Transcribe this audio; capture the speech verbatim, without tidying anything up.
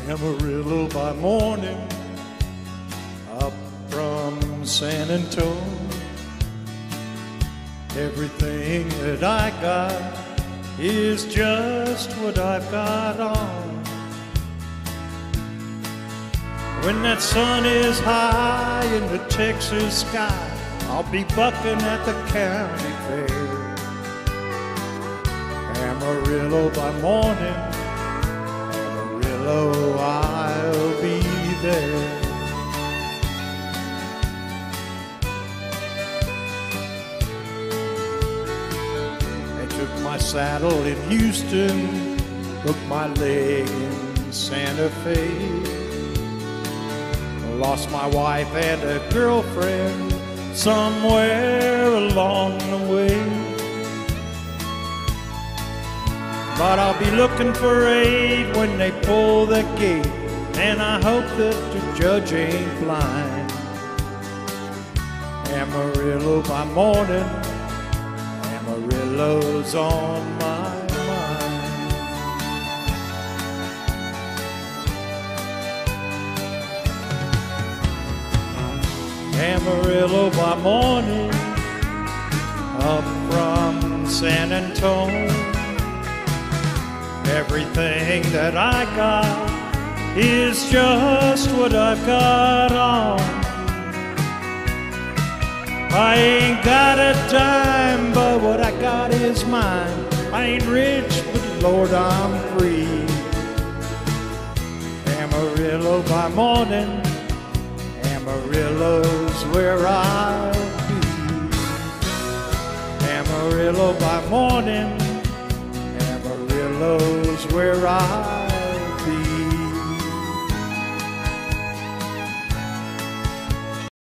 Amarillo by morning, up from San Antonio. Everything that I got is just what I've got on. When that sun is high in the Texas sky, I'll be bucking at the county fair. Amarillo by morning, Amarillo, I'll be there. I took my saddle in Houston, broke my leg in Santa Fe. Lost my wife and a girlfriend somewhere along the way. But I'll be looking for aid when they pull the gate, and I hope that the judge ain't blind. Amarillo by morning, Amarillo's on my mind. Amarillo by morning, up from San Antonio. Everything that I got is just what I've got on. I ain't got a dime, but what I got is mine. I ain't rich, but Lord, I'm free. Amarillo by morning, Amarillo's where I'll be. Amarillo by morning, Amarillo's where I